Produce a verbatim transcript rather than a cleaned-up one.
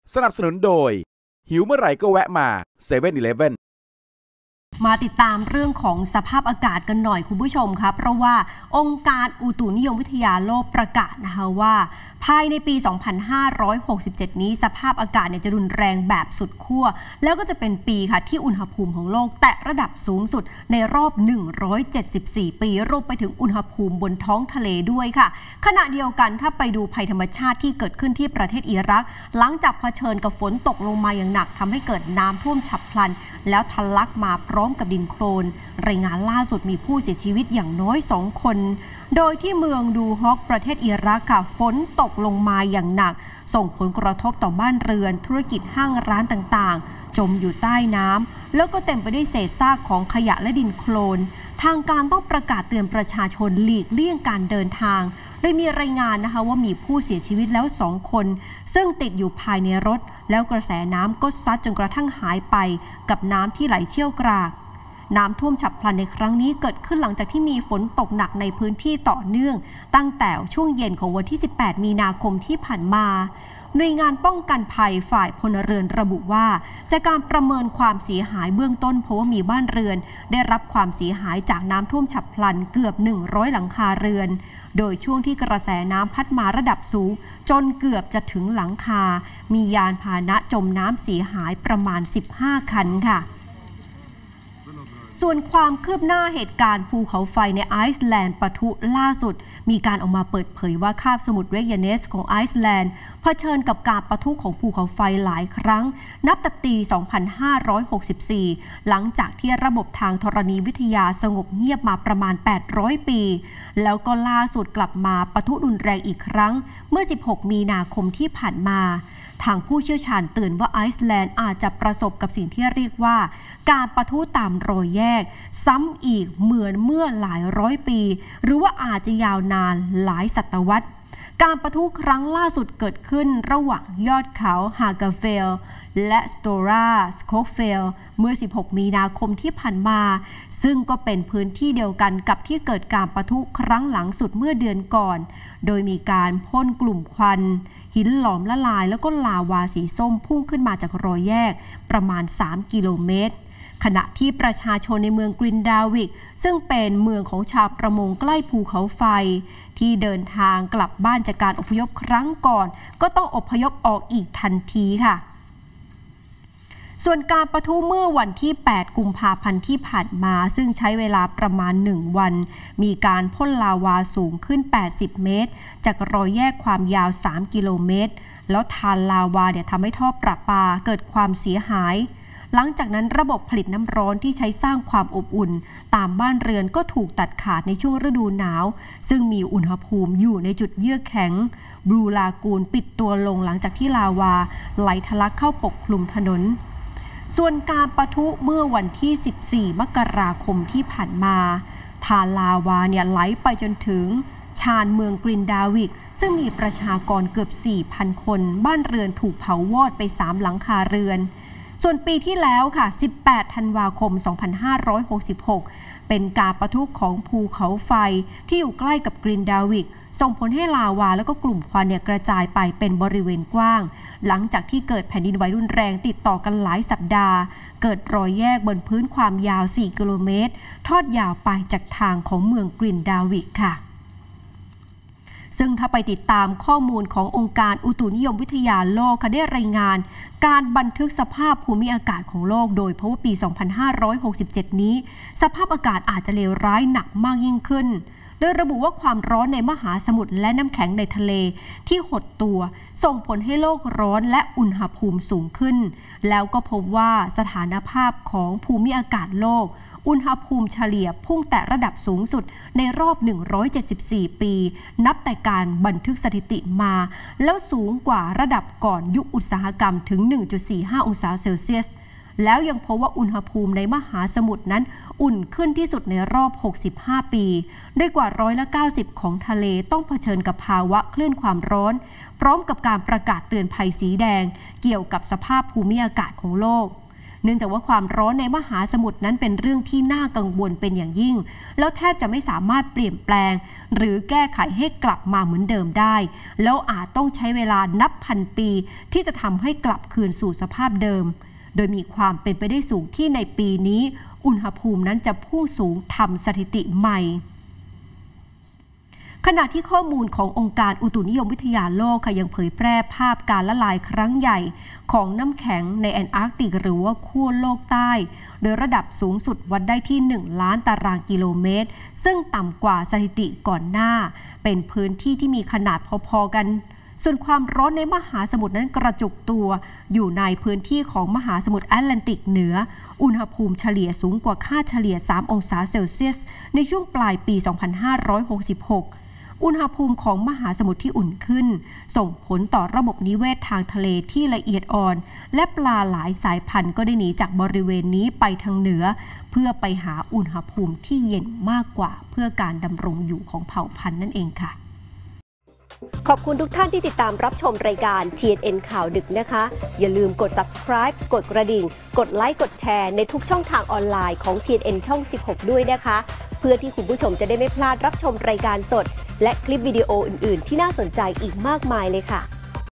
สนับสนุนโดยหิวเมื่อไหร่ก็แวะมาเซเว่นอีเลฟเว่นมาติดตามเรื่องของสภาพอากาศกันหน่อยคุณผู้ชมครับเพราะว่าองค์การอุตุนิยมวิทยาโลกประกาศนะคะว่าภายในปี สองพันห้าร้อยหกสิบเจ็ด นี้สภาพอากาศเนี่ยจะรุนแรงแบบสุดขั้วแล้วก็จะเป็นปีค่ะที่อุณหภูมิของโลกแตะระดับสูงสุดในรอบหนึ่งร้อยเจ็ดสิบสี่ปีรวมไปถึงอุณหภูมิบนท้องทะเลด้วยค่ะขณะเดียวกันถ้าไปดูภัยธรรมชาติที่เกิดขึ้นที่ประเทศอิรักหลังจากเผชิญกับฝนตกลงมาอย่างหนักทำให้เกิดน้ำท่วมฉับพลันแล้วทะลักมาพร้อมกับดินโคลนรายงานล่าสุดมีผู้เสียชีวิตอย่างน้อยสองคนโดยที่เมืองดูฮอกประเทศอิรักค่ะฝนตกลงมาอย่างหนักส่งผลกระทบต่อบ้านเรือนธุรกิจห้างร้านต่างๆจมอยู่ใต้น้ำแล้วก็เต็มไปด้วยเศษซากของขยะและดินโคลนทางการต้องประกาศเตือนประชาชนหลีกเลี่ยงการเดินทางโดยมีรายงานนะคะว่ามีผู้เสียชีวิตแล้วสองคนซึ่งติดอยู่ภายในรถแล้วกระแสน้ำก็ซัดจนกระทั่งหายไปกับน้ำที่ไหลเชี่ยวกรากน้ำท่วมฉับพลันในครั้งนี้เกิดขึ้นหลังจากที่มีฝนตกหนักในพื้นที่ต่อเนื่องตั้งแต่ช่วงเย็นของวันที่สิบแปดมีนาคมที่ผ่านมาหน่วยงานป้องกันภัยฝ่ายพลเรือนระบุว่าจากการประเมินความเสียหายเบื้องต้นเพราะว่ามีบ้านเรือนได้รับความเสียหายจากน้ำท่วมฉับพลันเกือบหนึ่งร้อยหลังคาเรือนโดยช่วงที่กระแสน้ำพัดมาระดับสูงจนเกือบจะถึงหลังคามียานพาหนะจมน้ำเสียหายประมาณสิบห้าคันค่ะส่วนความคืบหน้าเหตุการณ์ภูเขาไฟในไอซ์แลนด์ปะทุล่าสุดมีการออกมาเปิดเผยว่าคาบสมุทรเรกยาเนสของไอซ์แลนด์เผชิญกับการปะทุของภูเขาไฟหลายครั้งนับแต่ปี สองพันห้าร้อยหกสิบสี่ หลังจากที่ระบบทางธรณีวิทยาสงบเงียบมาประมาณ แปดร้อย ปีแล้วก็ล่าสุดกลับมาปะทุรุนแรงอีกครั้งเมื่อ สิบหก มีนาคมที่ผ่านมาทางผู้เชี่ยวชาญเตือนว่าไอซ์แลนด์อาจจะประสบกับสิ่งที่เรียกว่าการปะทุตามรอยแยกซ้ำอีกเหมือนเมื่อหลายร้อยปีหรือว่าอาจจะยาวนานหลายศตวรรษการปะทุครั้งล่าสุดเกิดขึ้นระหว่างยอดเขาฮากาเฟลและสโตราสโคเฟลเมื่อ สิบหก มีนาคมที่ผ่านมาซึ่งก็เป็นพื้นที่เดียวกันกับที่เกิดการปะทุครั้งหลังสุดเมื่อเดือนก่อนโดยมีการพ่นกลุ่มควันหินหลอมละลายแล้วก็ลาวาสีส้มพุ่งขึ้นมาจากรอยแยกประมาณสามกิโลเมตรขณะที่ประชาชนในเมืองกรินดาวิกซึ่งเป็นเมืองของชาวประมงใกล้ภูเขาไฟที่เดินทางกลับบ้านจากการอพยพครั้งก่อนก็ต้องอพยพออกอีกทันทีค่ะส่วนการปะทุเมื่อวันที่แปดกุมภาพันธ์ที่ผ่านมาซึ่งใช้เวลาประมาณหนึ่งวันมีการพ่นลาวาสูงขึ้นแปดสิบเมตรจากรอยแยกความยาวสามกิโลเมตรแล้วทานลาวาเนี่ยทำให้ท่อประปาเกิดความเสียหายหลังจากนั้นระบบผลิตน้ำร้อนที่ใช้สร้างความอบอุ่นตามบ้านเรือนก็ถูกตัดขาดในช่วงฤดูหนาวซึ่งมีอุณหภูมิอยู่ในจุดเยือกแข็งบลูลากูนปิดตัวลงหลังจากที่ลาวาไหลทะลักเข้าปกคลุมถนนส่วนการปะทุเมื่อวันที่สิบสี่มกราคมที่ผ่านมาทานลาวาเนี่ยไหลไปจนถึงชานเมืองกรินดาวิกซึ่งมีประชากรเกือบ สี่พัน คนบ้านเรือนถูกเผาวอดไปสามหลังคาเรือนส่วนปีที่แล้วค่ะสิบแปดธันวาคมสองพันห้าร้อยหกสิบหกเป็นการปะทุของภูเขาไฟที่อยู่ใกล้กับกรินดาวิกส่งผลให้ลาวาแล้วก็กลุ่มควันเนี่ยกระจายไปเป็นบริเวณกว้างหลังจากที่เกิดแผ่นดินไหวรุนแรงติดต่อกันหลายสัปดาห์เกิดรอยแยกบนพื้นความยาวสี่กิโลเมตรทอดยาวไปจากทางของเมืองกรินดาวิกค่ะซึ่งถ้าไปติดตามข้อมูลขององค์การอุตุนิยมวิทยาโลกได้รายงานการบันทึกสภาพภูมิอากาศของโลกโดยเพราะว่าปี สองพันห้าร้อยหกสิบเจ็ด นี้สภาพอากาศอาจจะเลวร้ายหนักมากยิ่งขึ้นโดยระบุว่าความร้อนในมหาสมุทรและน้ำแข็งในทะเลที่หดตัวส่งผลให้โลกร้อนและอุณหภูมิสูงขึ้นแล้วก็พบว่าสถานภาพของภูมิอากาศโลกอุณหภูมิเฉลี่ยพุ่งแตะระดับสูงสุดในรอบหนึ่งร้อยเจ็ดสิบสี่ปีนับแต่การบันทึกสถิติมาแล้วสูงกว่าระดับก่อนยุคอุตสาหกรรมถึง หนึ่งจุดสี่ห้า องศาเซลเซียสแล้วยังพบว่าอุณหภูมิในมหาสมุทรนั้นอุ่นขึ้นที่สุดในรอบหกสิบห้าปีด้วยกว่าร้อยละเก้าสิบของทะเลต้องเผชิญกับภาวะคลื่นความร้อนพร้อมกับการประกาศเตือนภัยสีแดงเกี่ยวกับสภาพภูมิอากาศของโลกเนื่องจากว่าความร้อนในมหาสมุทรนั้นเป็นเรื่องที่น่ากังวลเป็นอย่างยิ่งแล้วแทบจะไม่สามารถเปลี่ยนแปลงหรือแก้ไขให้กลับมาเหมือนเดิมได้แล้วอาจต้องใช้เวลานับพันปีที่จะทำให้กลับคืนสู่สภาพเดิมโดยมีความเป็นไปได้สูงที่ในปีนี้อุณหภูมินั้นจะพุ่งสูงทำสถิติใหม่ขณะที่ข้อมูลขององค์การอุตุนิยมวิทยาโลกค่ะยังเผยแพร่ภาพการละลายครั้งใหญ่ของน้ำแข็งในแอนตาร์กติกหรือว่าขั้วโลกใต้โดยระดับสูงสุดวัดได้ที่หนึ่งล้านตารางกิโลเมตรซึ่งต่ำกว่าสถิติก่อนหน้าเป็นพื้นที่ที่มีขนาดพอๆกันส่วนความร้อนในมหาสมุทรนั้นกระจุกตัวอยู่ในพื้นที่ของมหาสมุทรแอตแลนติกเหนืออุณหภูมิเฉลี่ยสูงกว่าค่าเฉลี่ยสามองศาเซลเซียสในช่วงปลายปีสองพันห้าร้อยหกสิบหกอุณหภูมิของมหาสมุทรที่อุ่นขึ้นส่งผลต่อระบบนิเวศทางทะเลที่ละเอียดอ่อนและปลาหลายสายพันธุ์ก็ได้หนีจากบริเวณนี้ไปทางเหนือเพื่อไปหาอุณหภูมิที่เย็นมากกว่าเพื่อการดำรงอยู่ของเผ่าพันธุ์นั่นเองค่ะขอบคุณทุกท่านที่ติดตามรับชมรายการ ที เอ็น เอ็น ข่าวดึกนะคะอย่าลืมกด ซับสไครบ์ กดกระดิ่งกดไลค์กดแชร์ในทุกช่องทางออนไลน์ของ ที เอ็น เอ็น ช่องสิบหกด้วยนะคะเพื่อที่คุณผู้ชมจะได้ไม่พลาดรับชมรายการสดและคลิปวิดีโออื่นๆที่น่าสนใจอีกมากมายเลยค่ะ